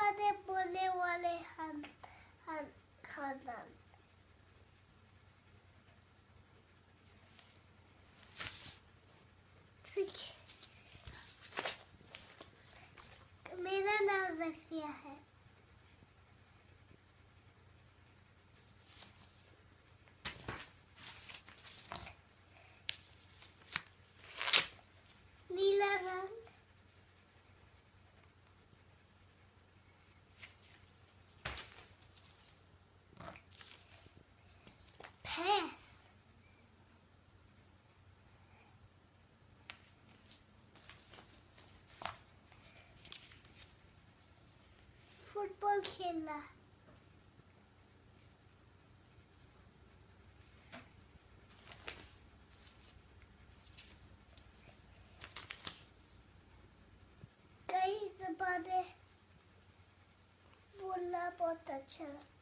बातें बोलने वाले खानदान। मेरा नाम ज़किया है। नीला रंग, भैंस, फुटबॉल खेलना, कई ज़बानें बोलना बहुत अच्छा लगता है।